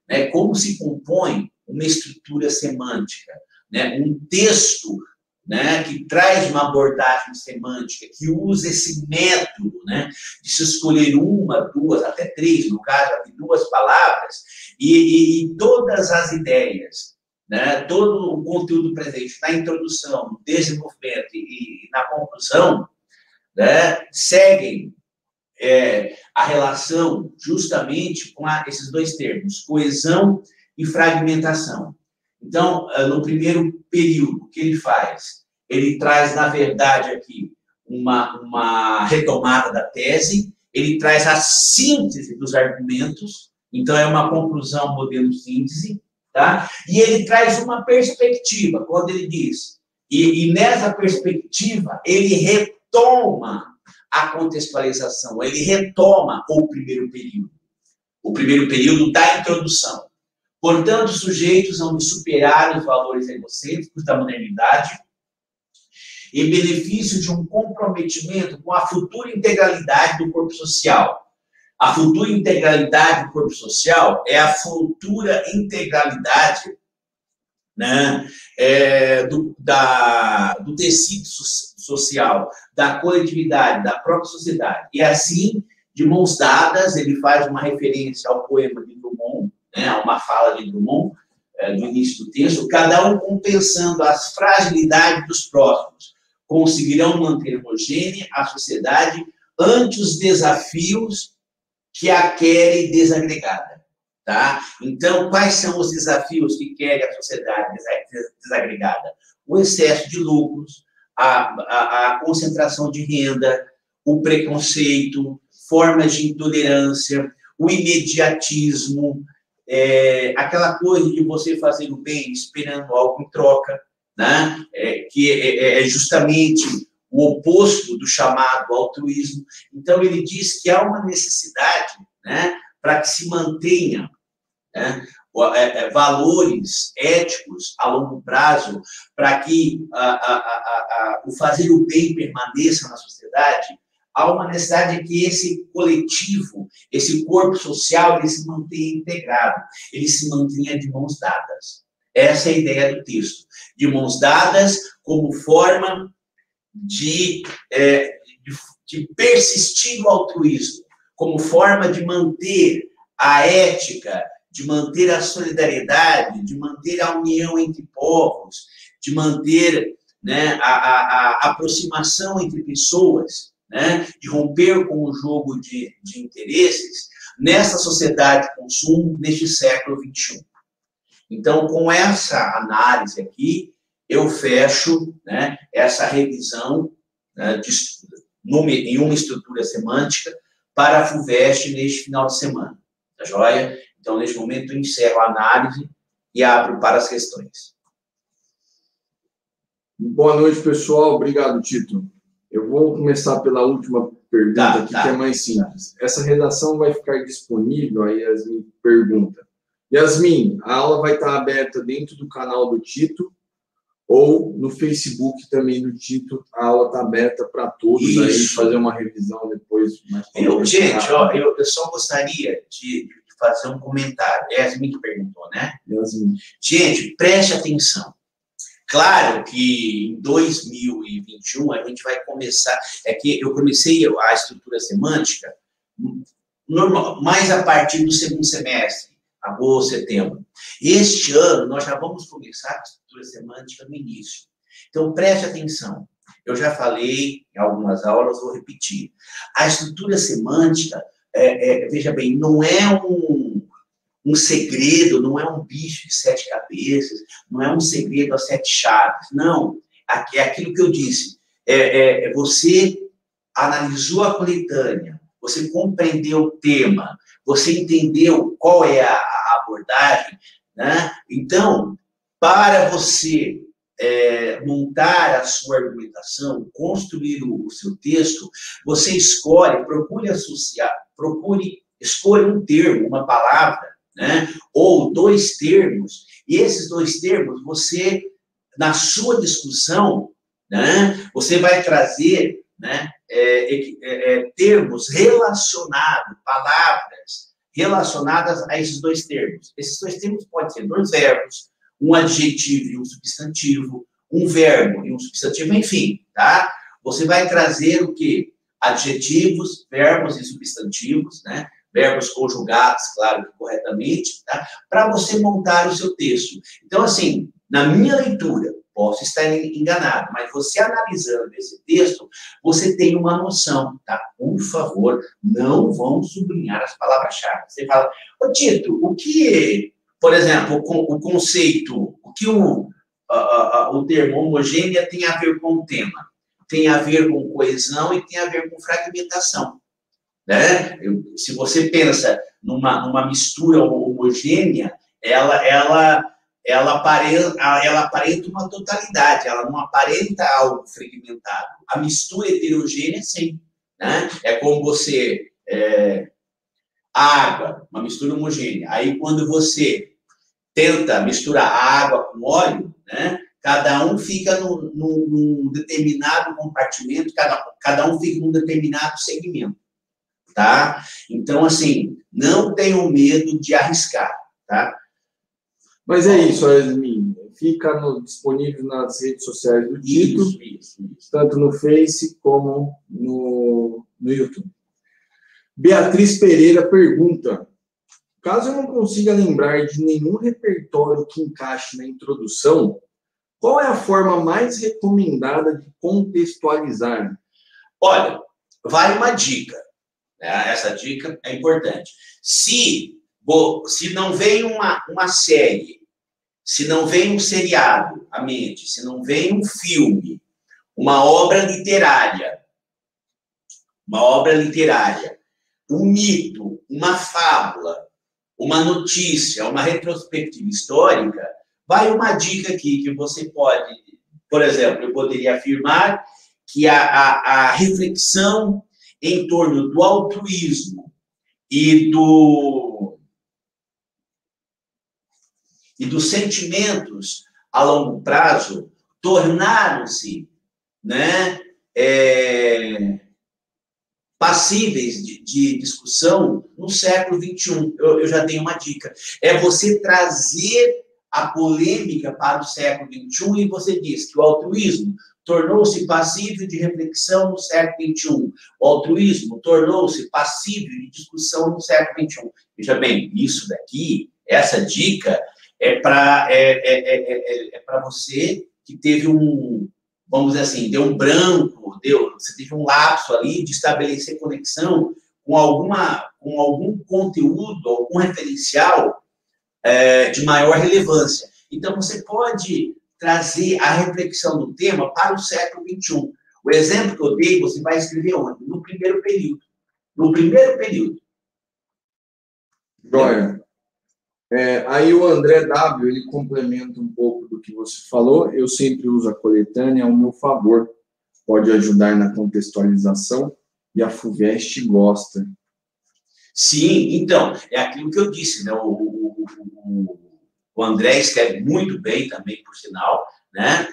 né, como se compõe uma estrutura semântica, né, um texto, né, que traz uma abordagem semântica, que usa esse método, né, de se escolher uma, duas, até três, no caso, aqui, duas palavras, e todas as ideias, né, todo o conteúdo presente na introdução, no desenvolvimento e na conclusão, né, seguem a relação justamente com esses dois termos, coesão e fragmentação. Então, no primeiro período, o que ele faz? Ele traz, na verdade, aqui, uma retomada da tese, ele traz a síntese dos argumentos, então é uma conclusão modelo síntese, tá? E ele traz uma perspectiva, quando ele diz, e nessa perspectiva, ele retoma a contextualização, ele retoma o primeiro período da introdução. Portanto, os sujeitos vão superar os valores egocêntricos da modernidade em benefício de um comprometimento com a futura integralidade do corpo social. A futura integralidade do corpo social é a futura integralidade, né, do tecido social, da coletividade, da própria sociedade. E assim, de mãos dadas, ele faz uma referência ao poema de Drummond, né, a uma fala de Drummond, do início do texto, cada um compensando as fragilidades dos próximos, conseguirão manter homogênea a sociedade ante os desafios que a querem desagregada. Tá? Então, quais são os desafios que querem a sociedade desagregada? O excesso de lucros, a concentração de renda, o preconceito, formas de intolerância, o imediatismo, aquela coisa de você fazer o bem esperando algo em troca, né? Que é justamente o oposto do chamado altruísmo. Então, ele diz que há uma necessidade, né, para que se mantenha, né, valores éticos a longo prazo, para que o fazer o bem permaneça na sociedade. Há uma necessidade de que esse coletivo, esse corpo social, ele se mantenha integrado, ele se mantenha de mãos dadas. Essa é a ideia do texto. De mãos dadas como forma de persistir o altruísmo, como forma de manter a ética, de manter a solidariedade, de manter a união entre povos, de manter, né, a aproximação entre pessoas, né, de romper com o jogo de interesses nessa sociedade de consumo, neste século XXI. Então, com essa análise aqui, eu fecho, né, essa revisão, né, em uma estrutura semântica para a FUVEST neste final de semana. Tá joia? Então, neste momento, eu encerro a análise e abro para as questões. Boa noite, pessoal. Obrigado, Tito. Eu vou começar pela última pergunta aqui, que é mais simples. Essa redação vai ficar disponível? A Yasmin pergunta. Yasmin, a aula vai estar aberta dentro do canal do Tito ou no Facebook também do Tito. A aula está aberta para todos. Isso. Aí fazer uma revisão depois. Gente, ó, eu só gostaria de fazer um comentário. É Yasmin que perguntou, né? Yasmin. Gente, preste atenção. Claro que em 2021 a gente vai começar... É que eu comecei a estrutura semântica mais a partir do segundo semestre, agosto, setembro. Este ano, nós já vamos começar a estrutura semântica no início. Então, preste atenção. Eu já falei em algumas aulas, vou repetir. A estrutura semântica, veja bem, não é um segredo, não é um bicho de 7 cabeças, não é um segredo a 7 chaves. Não, é aquilo que eu disse. Você analisou a coletânea, você compreendeu o tema, você entendeu qual é a abordagem, né? Então, para você montar a sua argumentação, construir o seu texto, você escolhe, escolha um termo, uma palavra, né? Ou 2 termos, e esses 2 termos, você, na sua discussão, né, você vai trazer, né, termos relacionados, palavras relacionadas a esses dois termos. Esses dois termos podem ser dois verbos, um adjetivo e um substantivo, um verbo e um substantivo, enfim, tá? Você vai trazer o quê? Adjetivos, verbos e substantivos, né? Verbos conjugados, claro, corretamente, tá? Para você montar o seu texto. Então, assim, na minha leitura, posso estar enganado, mas você analisando esse texto, você tem uma noção, tá? Por favor, não vão sublinhar as palavras-chave. Você fala, ô Tito, o que, por exemplo, o conceito, o que o termo homogênea tem a ver com o tema? Tem a ver com coesão e tem a ver com fragmentação, né? Se você pensa numa mistura homogênea, ela aparenta uma totalidade, ela não aparenta algo fragmentado. A mistura heterogênea, sim, né? É como você... água, uma mistura homogênea. Aí, quando você tenta misturar água com óleo, né? Cada um fica num determinado compartimento, cada um fica num determinado segmento, tá? Então, assim, não tenham medo de arriscar, tá? Mas é isso, Yasmin. Fica disponível nas redes sociais do Tito, Isso. tanto no Face como no YouTube. Beatriz Pereira pergunta: caso eu não consiga lembrar de nenhum repertório que encaixe na introdução, qual é a forma mais recomendada de contextualizar? Olha, vale uma dica, né? Essa dica é importante. Se não vem uma série, se não vem um seriado à mente, se não vem um filme, uma obra literária, um mito, uma fábula, uma notícia, uma retrospectiva histórica, vai uma dica aqui que você pode, por exemplo, eu poderia afirmar que a reflexão em torno do altruísmo e dos sentimentos a longo prazo tornaram-se, né, passíveis de discussão no século XXI. Eu já dei uma dica. É você trazer a polêmica para o século XXI e você diz que o altruísmo tornou-se passível de reflexão no século XXI. O altruísmo tornou-se passível de discussão no século XXI. Veja bem, isso daqui, essa dica é para você que teve vamos dizer assim, deu um branco, você teve um lapso ali de estabelecer conexão com algum conteúdo, algum referencial de maior relevância. Então, você pode trazer a reflexão do tema para o século XXI. O exemplo que eu dei, você vai escrever onde? No primeiro período. No primeiro período. Joia. Aí o André W, ele complementa um pouco do que você falou. Eu sempre uso a coletânea ao meu favor. Pode ajudar na contextualização e a FUVEST gosta. Sim, então, é aquilo que eu disse, né? O André escreve muito bem também, por sinal, né?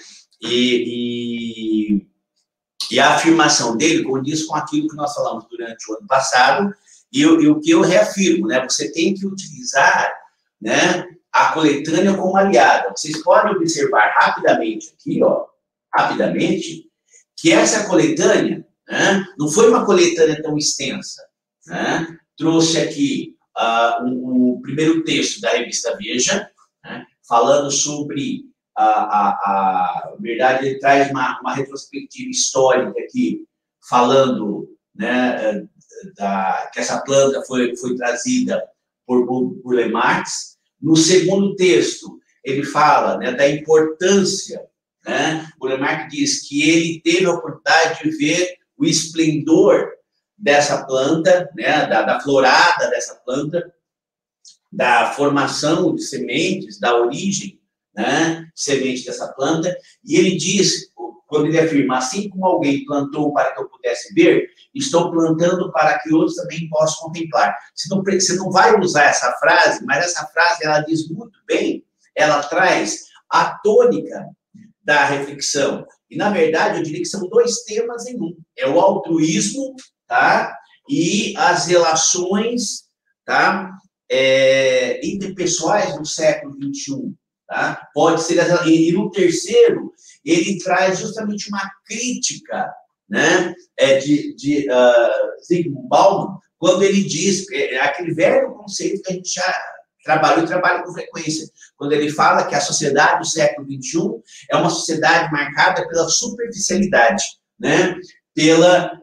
E a afirmação dele condiz com aquilo que nós falamos durante o ano passado e o que eu reafirmo, né? Você tem que utilizar, né, a coletânea como aliada. Vocês podem observar rapidamente aqui, rapidamente, que essa coletânea, né, não foi uma coletânea tão extensa, né? Trouxe aqui o primeiro texto da revista Veja, né, falando sobre na verdade, ele traz uma retrospectiva histórica aqui, falando, né, que essa planta foi trazida por Lamarck. No segundo texto, ele fala, né, da importância, né? O Lamarck diz que ele teve a oportunidade de ver o esplendor dessa planta, né, da florada dessa planta, da formação de sementes, da origem, né, de semente dessa planta, e ele diz, quando ele afirma, assim como alguém plantou para que eu pudesse ver, estou plantando para que outros também possam contemplar. Você não vai usar essa frase, mas essa frase, ela diz muito bem, ela traz a tônica da reflexão. E, na verdade, eu diria que são dois temas em um. É o altruísmo, tá? E as relações tá? Interpessoais do século XXI, tá? Pode ser, e no terceiro, ele traz justamente uma crítica, né, de Zygmunt Bauman, quando ele diz, aquele velho conceito que a gente já trabalhou e trabalha com frequência, quando ele fala que a sociedade do século XXI é uma sociedade marcada pela superficialidade, né, pela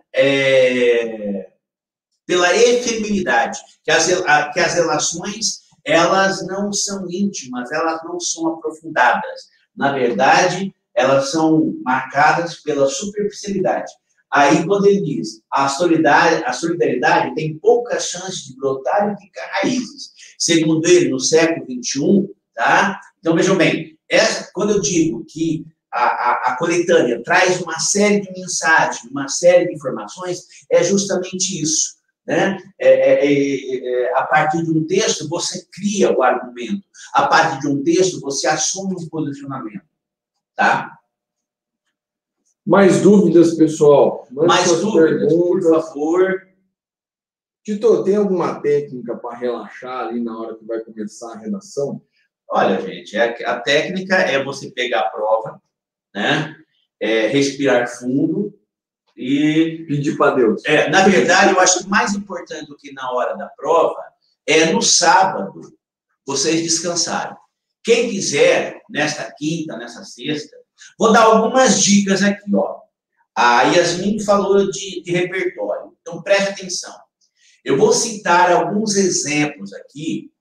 efemeridade, que as relações, elas não são íntimas, elas não são aprofundadas. Na verdade, elas são marcadas pela superficialidade. Aí, quando ele diz, a solidariedade tem poucas chances de brotar e ficar raízes. Segundo ele, no século XXI, tá? Então, vejam bem, quando eu digo que a coletânea traz uma série de mensagens, uma série de informações, é justamente isso, né? A partir de um texto, você cria o argumento. A partir de um texto, você assume um posicionamento, tá? Mais dúvidas, pessoal? Mais dúvidas, por favor. Tito, tem alguma técnica para relaxar ali na hora que vai começar a redação? Olha, gente, a técnica é você pegar a prova, né? Respirar fundo e pedir para Deus. Na verdade, eu acho que mais importante do que na hora da prova é no sábado vocês descansarem. Quem quiser, nesta quinta, nessa sexta, vou dar algumas dicas aqui, ó. A Yasmin falou de repertório, então preste atenção. Eu vou citar alguns exemplos aqui,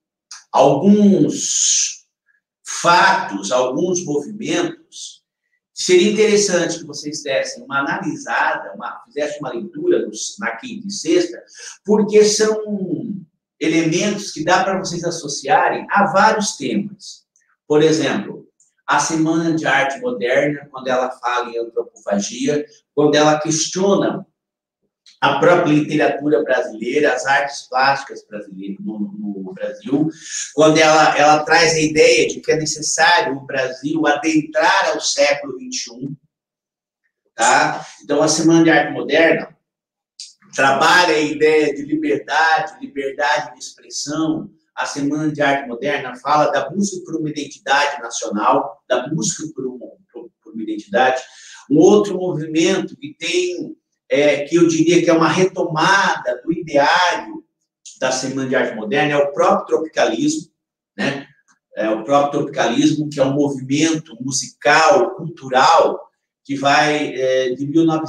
alguns fatos, alguns movimentos. Seria interessante que vocês dessem uma analisada, fizessem uma leitura na quinta e sexta, porque são elementos que dá para vocês associarem a vários temas. Por exemplo, a Semana de Arte Moderna, quando ela fala em antropofagia, quando ela questiona a própria literatura brasileira, as artes plásticas brasileiras no Brasil, quando ela traz a ideia de que é necessário o Brasil adentrar ao século XXI, tá? Então, a Semana de Arte Moderna trabalha a ideia de liberdade de expressão. A Semana de Arte Moderna fala da busca por uma identidade nacional, da busca por uma identidade. Um outro movimento que tem, que eu diria que é uma retomada do ideário da Semana de Arte Moderna, é o próprio tropicalismo, né? O próprio tropicalismo, que é um movimento musical, cultural, que vai de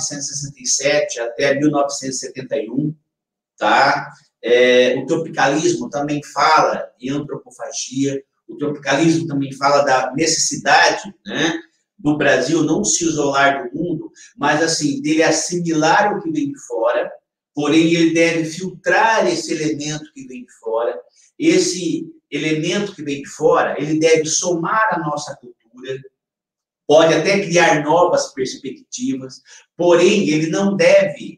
1967 até 1971, tá? O tropicalismo também fala em antropofagia, o tropicalismo também fala da necessidade, né, do Brasil não se isolar do mundo, mas assim, dele assimilar o que vem de fora, porém ele deve filtrar esse elemento que vem de fora. Esse elemento que vem de fora, ele deve somar a nossa cultura, pode até criar novas perspectivas, porém ele não deve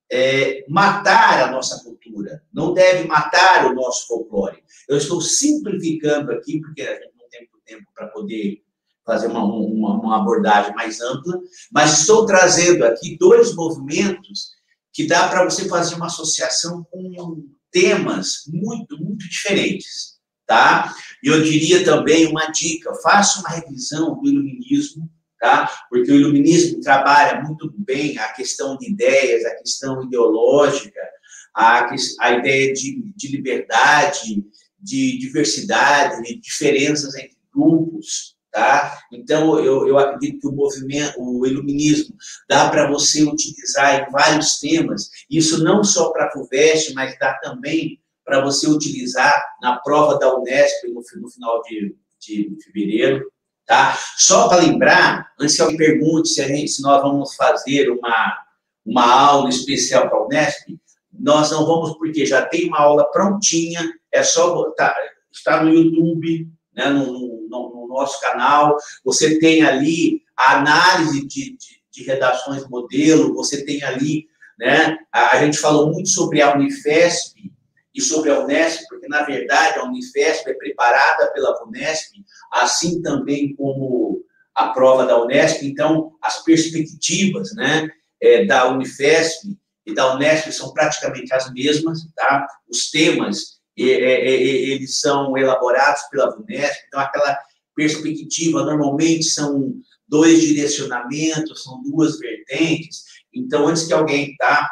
matar a nossa cultura, não deve matar o nosso folclore. Eu estou simplificando aqui, porque a gente não tem muito tempo para poder fazer uma abordagem mais ampla, mas estou trazendo aqui dois movimentos que dá para você fazer uma associação com temas muito, muito diferentes, tá? E eu diria também uma dica, faça uma revisão do iluminismo, tá? Porque o iluminismo trabalha muito bem a questão de ideias, a questão ideológica, a ideia de liberdade, de diversidade, de diferenças entre grupos, tá? Então, eu acredito que o iluminismo dá para você utilizar em vários temas, isso não só para a FUVEST, mas dá também para você utilizar na prova da Unesp no final de fevereiro, tá? Só para lembrar, antes que alguém pergunte se nós vamos fazer uma aula especial para a Unesp, nós não vamos, porque já tem uma aula prontinha, é só botar, está no YouTube, né, no nosso canal, você tem ali a análise de redações modelo, você tem ali, né, a gente falou muito sobre a Unifesp e sobre a Unesp, porque, na verdade, a Unifesp é preparada pela Unesp, assim também como a prova da Unesp. Então, as perspectivas, né, da Unifesp e da Unesp são praticamente as mesmas, tá? Os temas eles são elaborados pela VUNESP, então aquela perspectiva normalmente são 2 direcionamentos, são 2 vertentes. Então, antes que alguém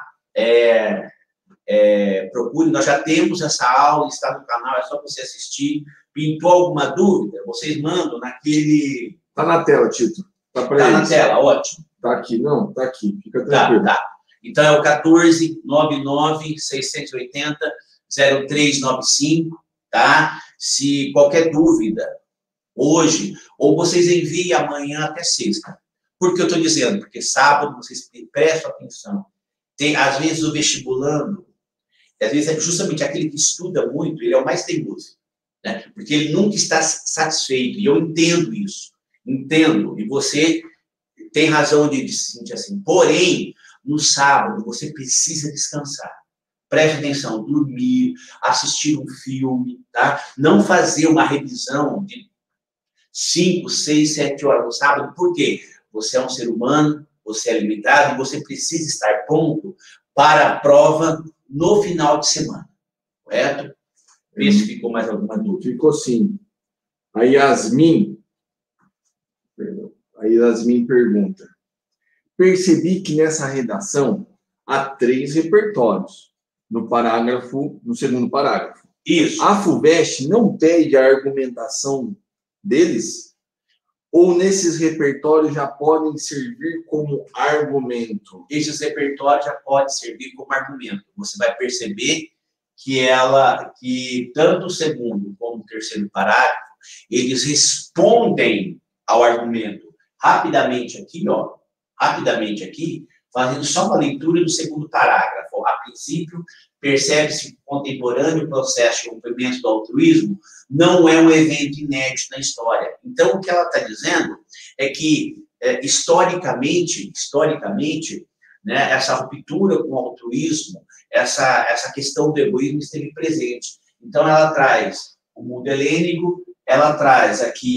procure, nós já temos essa aula, está no canal, é só você assistir. Pintou alguma dúvida? Vocês mandam naquele... Está na tela, Tito. Está na tela, ótimo. Está aqui, não, está aqui, fica tranquilo. Tá. Então, é o 1499-680-0395, tá? Se qualquer dúvida, hoje, ou vocês enviem amanhã até sexta. Por que eu estou dizendo? Porque sábado, vocês prestam atenção. Tem, às vezes, o vestibulando, às vezes é justamente aquele que estuda muito, ele é o mais teimoso, né? Porque ele nunca está satisfeito, e eu entendo isso, entendo, e você tem razão de se sentir assim. Porém, no sábado, você precisa descansar. Preste atenção, dormir, assistir um filme, tá? Não fazer uma revisão de 5, 6, 7 horas no sábado. Por quê? Você é um ser humano, você é limitado e você precisa estar pronto para a prova no final de semana. Correto? Vê se ficou mais alguma dúvida. Ficou sim. A Yasmin pergunta: percebi que nessa redação há 3 repertórios no segundo parágrafo. Isso. A FUVEST não pede a argumentação deles? Ou nesses repertórios já podem servir como argumento? Esses repertórios já podem servir como argumento. Você vai perceber que tanto o segundo como o terceiro parágrafo, eles respondem ao argumento rapidamente aqui, fazendo só uma leitura do segundo parágrafo. A princípio, percebe-se que o contemporâneo processo de rompimento do altruísmo não é um evento inédito na história. Então, o que ela está dizendo é que, historicamente, né, essa ruptura com o altruísmo, essa questão do egoísmo esteve presente. Então, ela traz o mundo helênico, ela traz aqui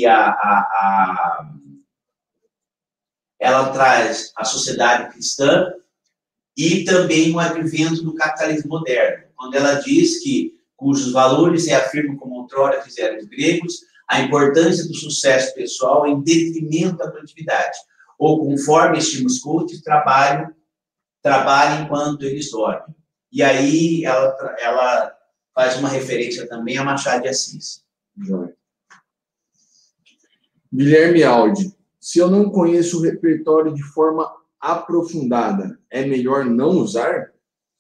ela traz a sociedade cristã e também o advento do capitalismo moderno, quando ela diz que, cujos valores reafirmam como outrora fizeram os gregos, a importância do sucesso pessoal em detrimento da produtividade, ou conforme estima os cultos, trabalhem enquanto eles dormem. E aí ela faz uma referência também a Machado de Assis. Guilherme Aldi: se eu não conheço o repertório de forma aprofundada, é melhor não usar?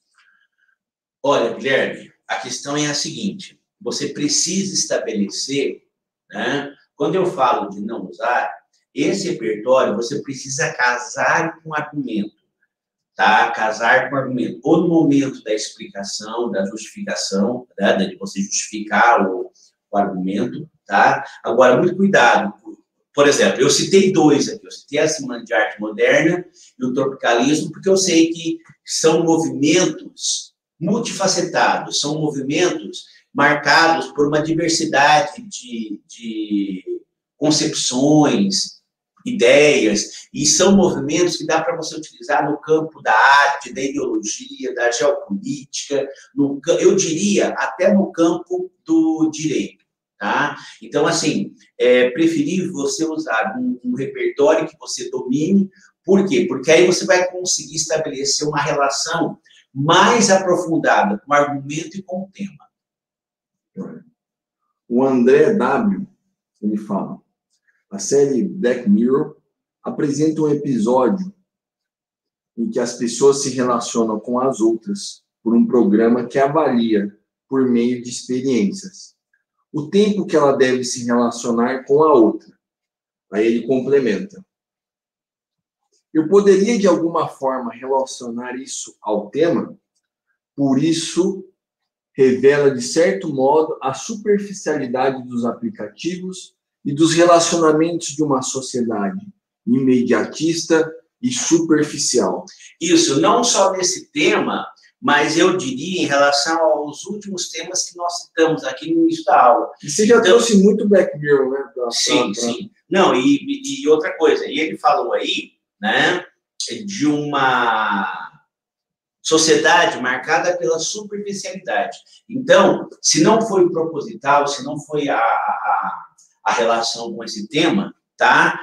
Olha, Guilherme, a questão é a seguinte: você precisa estabelecer, né? Quando eu falo de não usar, esse repertório você precisa casar com argumento, tá? Casar com argumento, ou no momento da explicação, da justificação, né? De você justificar o argumento, tá? Agora, muito cuidado. Por exemplo, eu citei 2 aqui, eu citei a Semana de Arte Moderna e o Tropicalismo, porque eu sei que são movimentos multifacetados, são movimentos marcados por uma diversidade de concepções, ideias, e são movimentos que dá para você utilizar no campo da arte, da ideologia, da geopolítica, eu diria até no campo do direito. Tá? Então, assim, é preferível você usar um repertório que você domine. Por quê? Porque aí você vai conseguir estabelecer uma relação mais aprofundada com o argumento e com o tema. O André W., ele fala: a série Black Mirror apresenta um episódio em que as pessoas se relacionam com as outras por um programa que avalia, por meio de experiências, o tempo que ela deve se relacionar com a outra. Aí ele complementa: eu poderia, de alguma forma, relacionar isso ao tema? Por isso, revela, de certo modo, a superficialidade dos aplicativos e dos relacionamentos de uma sociedade imediatista e superficial. Isso, não só nesse tema, mas eu diria em relação aos últimos temas que nós citamos aqui no início da aula. E você já trouxe muito Black Mirror, né? Sim. Não, e outra coisa, e ele falou aí, né, de sociedade marcada pela superficialidade. Então, se não foi proposital, se não foi a relação com esse tema, tá?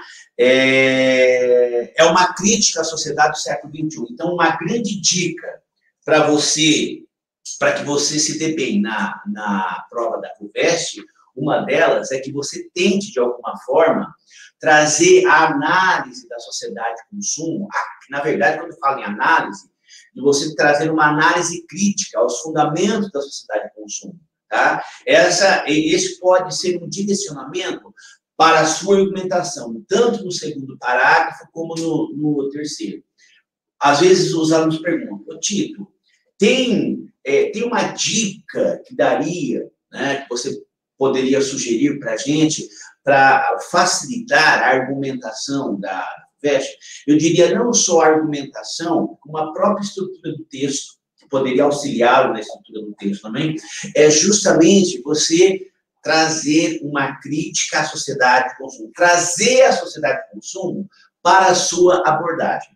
É uma crítica à sociedade do século XXI. Então, uma grande dica para que você se dê bem na prova da FUVEST, uma delas é que você tente, de alguma forma, trazer a análise da sociedade de consumo. Na verdade, quando eu falo em análise, de você trazer uma análise crítica aos fundamentos da sociedade de consumo. Tá? Esse pode ser um direcionamento para a sua argumentação, tanto no segundo parágrafo como no terceiro. Às vezes os alunos perguntam, Tito, tem uma dica que daria, né, que você poderia sugerir para a gente, para facilitar a argumentação da FUVEST? Eu diria não só a argumentação, como a própria estrutura do texto, que poderia auxiliá-lo na estrutura do texto também, é justamente você trazer uma crítica à sociedade de consumo, trazer a sociedade de consumo para a sua abordagem.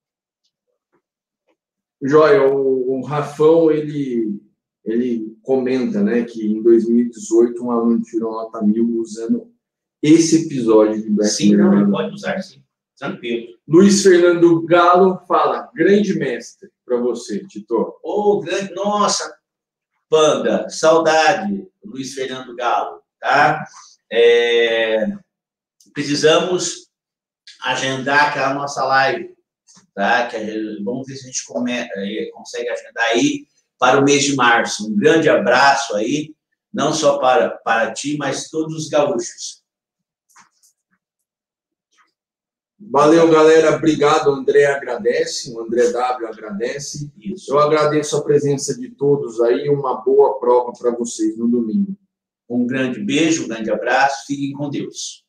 Joia, o Rafão, ele comenta, né, que em 2018 um aluno tirou nota 1000 usando esse episódio de Black Mirror. Sim, não, pode usar, sim. Tranquilo. Luiz Fernando Galo fala, grande mestre para você, Tito. Grande, nossa, Panda, saudade, Luiz Fernando Galo, tá? Precisamos agendar aquela nossa live, tá? Vamos ver se a gente consegue agendar aí para o mês de março. Um grande abraço aí, não só para ti, mas todos os gaúchos. Valeu, galera. Obrigado. O André agradece. O André W agradece. Isso. Eu agradeço a presença de todos aí. Uma boa prova para vocês no domingo. Um grande beijo, um grande abraço. Fiquem com Deus.